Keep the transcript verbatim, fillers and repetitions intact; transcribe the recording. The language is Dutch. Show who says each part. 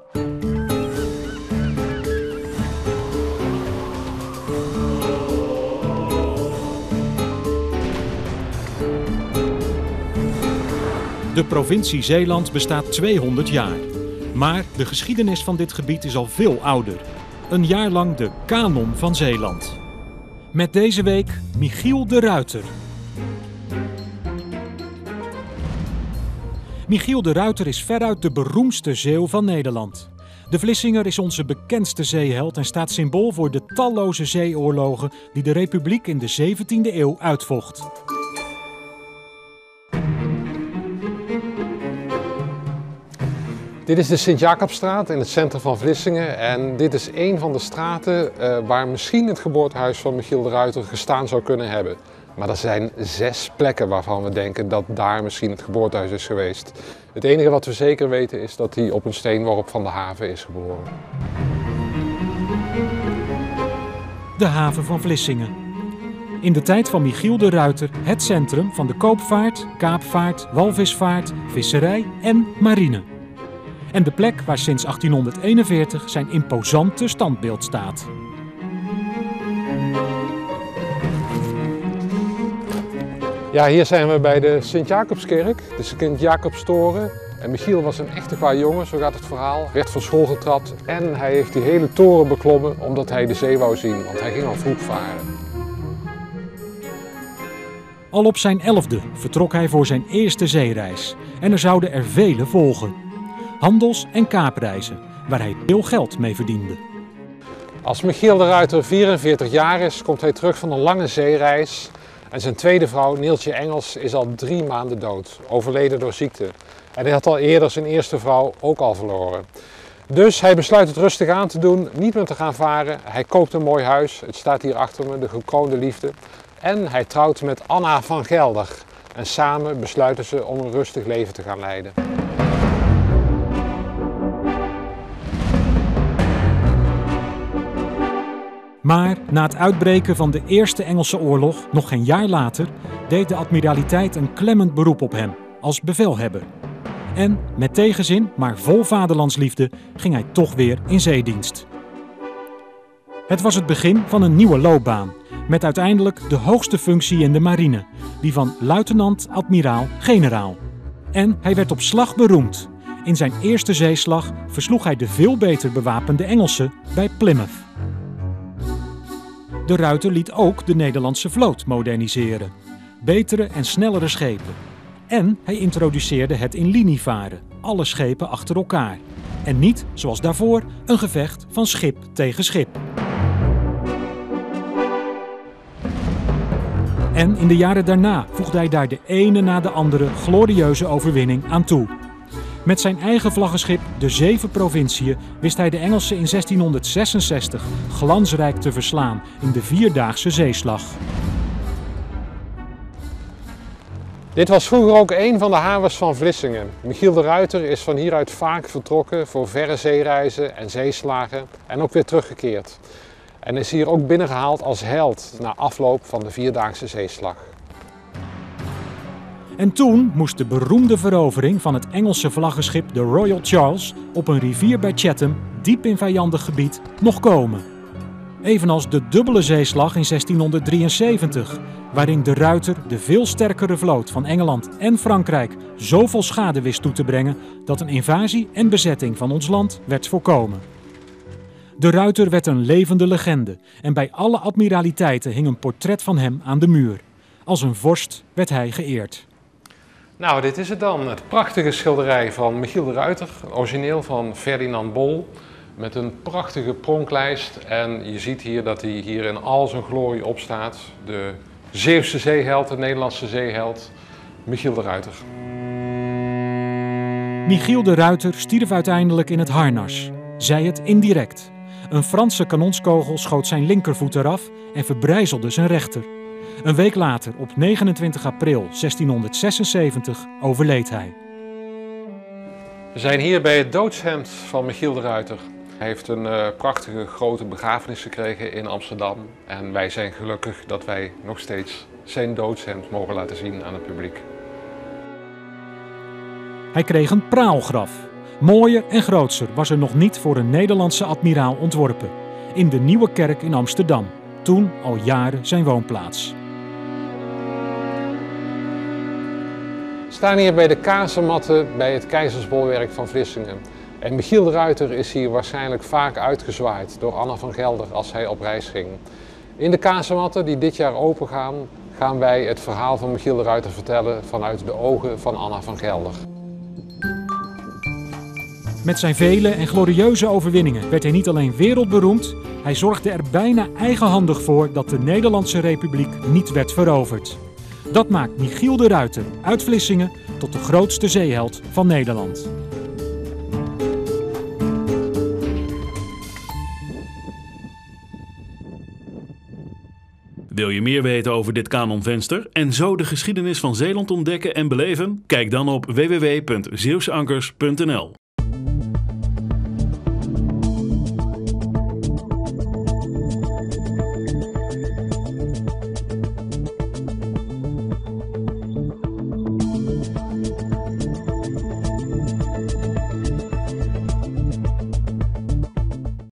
Speaker 1: De provincie Zeeland bestaat tweehonderd jaar. Maar de geschiedenis van dit gebied is al veel ouder. Een jaar lang de kanon van Zeeland. Met deze week Michiel de Ruiter. Michiel de Ruiter is veruit de beroemdste Zeeuw van Nederland. De Vlissinger is onze bekendste zeeheld en staat symbool voor de talloze zeeoorlogen die de Republiek in de zeventiende eeuw uitvocht.
Speaker 2: Dit is de Sint-Jacobstraat in het centrum van Vlissingen en dit is een van de straten uh, waar misschien het geboortehuis van Michiel de Ruiter gestaan zou kunnen hebben. Maar er zijn zes plekken waarvan we denken dat daar misschien het geboortehuis is geweest. Het enige wat we zeker weten is dat hij op een steenworp van de haven is geboren.
Speaker 1: De haven van Vlissingen. In de tijd van Michiel de Ruiter het centrum van de koopvaart, kaapvaart, walvisvaart, visserij en marine. En de plek waar sinds achttienhonderdeenenveertig zijn imposante standbeeld staat.
Speaker 2: Ja, hier zijn we bij de Sint-Jacobskerk, de Sint-Jacobstoren. En Michiel was een echte qua jongen, zo gaat het verhaal. Werd van school getrapt en hij heeft die hele toren beklommen omdat hij de zee wou zien, want hij ging al vroeg varen.
Speaker 1: Al op zijn elfde vertrok hij voor zijn eerste zeereis. En er zouden er vele volgen. Handels- en kaapreizen, waar hij veel geld mee verdiende.
Speaker 2: Als Michiel de Ruiter vierenveertig jaar is, komt hij terug van een lange zeereis. En zijn tweede vrouw, Neeltje Engels, is al drie maanden dood, overleden door ziekte. En hij had al eerder zijn eerste vrouw ook al verloren. Dus hij besluit het rustig aan te doen, niet meer te gaan varen. Hij koopt een mooi huis, het staat hier achter me, de gekroonde liefde. En hij trouwt met Anna van Gelder. En samen besluiten ze om een rustig leven te gaan leiden.
Speaker 1: Maar na het uitbreken van de Eerste Engelse Oorlog, nog geen jaar later, deed de admiraliteit een klemmend beroep op hem, als bevelhebber. En met tegenzin, maar vol vaderlandsliefde, ging hij toch weer in zeedienst. Het was het begin van een nieuwe loopbaan, met uiteindelijk de hoogste functie in de marine, die van luitenant-admiraal-generaal. En hij werd op slag beroemd. In zijn eerste zeeslag versloeg hij de veel beter bewapende Engelsen bij Plymouth. De Ruiter liet ook de Nederlandse vloot moderniseren. Betere en snellere schepen. En hij introduceerde het in linievaren, alle schepen achter elkaar. En niet, zoals daarvoor, een gevecht van schip tegen schip. En in de jaren daarna voegde hij daar de ene na de andere glorieuze overwinning aan toe. Met zijn eigen vlaggenschip, de Zeven Provinciën, wist hij de Engelsen in zestienhonderdzesenzestig glansrijk te verslaan in de Vierdaagse Zeeslag.
Speaker 2: Dit was vroeger ook een van de havens van Vlissingen. Michiel de Ruiter is van hieruit vaak vertrokken voor verre zeereizen en zeeslagen en ook weer teruggekeerd. En is hier ook binnengehaald als held na afloop van de Vierdaagse Zeeslag.
Speaker 1: En toen moest de beroemde verovering van het Engelse vlaggenschip de Royal Charles op een rivier bij Chatham, diep in vijandig gebied, nog komen. Evenals de dubbele zeeslag in zestienhonderddrieënzeventig, waarin de Ruiter de veel sterkere vloot van Engeland en Frankrijk zoveel schade wist toe te brengen dat een invasie en bezetting van ons land werd voorkomen. De Ruiter werd een levende legende en bij alle admiraliteiten hing een portret van hem aan de muur. Als een vorst werd hij geëerd.
Speaker 2: Nou, dit is het dan. Het prachtige schilderij van Michiel de Ruiter, origineel van Ferdinand Bol, met een prachtige pronklijst. En je ziet hier dat hij hier in al zijn glorie opstaat. De Zeeuwse zeeheld, de Nederlandse zeeheld, Michiel de Ruiter.
Speaker 1: Michiel de Ruiter stierf uiteindelijk in het harnas, zij het indirect. Een Franse kanonskogel schoot zijn linkervoet eraf en verbrijzelde zijn rechter. Een week later, op negenentwintig april zestienhonderdzesenzeventig, overleed hij.
Speaker 2: We zijn hier bij het doodshemd van Michiel de Ruiter. Hij heeft een uh, prachtige grote begrafenis gekregen in Amsterdam. En wij zijn gelukkig dat wij nog steeds zijn doodshemd mogen laten zien aan het publiek.
Speaker 1: Hij kreeg een praalgraf. Mooier en grootser was er nog niet voor een Nederlandse admiraal ontworpen. In de Nieuwe Kerk in Amsterdam, toen al jaren zijn woonplaats.
Speaker 2: We staan hier bij de kazematten bij het Keizersbolwerk van Vlissingen. En Michiel de Ruiter is hier waarschijnlijk vaak uitgezwaaid door Anna van Gelder als hij op reis ging. In de kazematten die dit jaar open gaan, gaan wij het verhaal van Michiel de Ruiter vertellen vanuit de ogen van Anna van Gelder.
Speaker 1: Met zijn vele en glorieuze overwinningen werd hij niet alleen wereldberoemd, hij zorgde er bijna eigenhandig voor dat de Nederlandse Republiek niet werd veroverd. Dat maakt Michiel de Ruiter uit Vlissingen tot de grootste zeeheld van Nederland.
Speaker 3: Wil je meer weten over dit kanonvenster en zo de geschiedenis van Zeeland ontdekken en beleven? Kijk dan op w w w punt zeeuwseankers punt n l.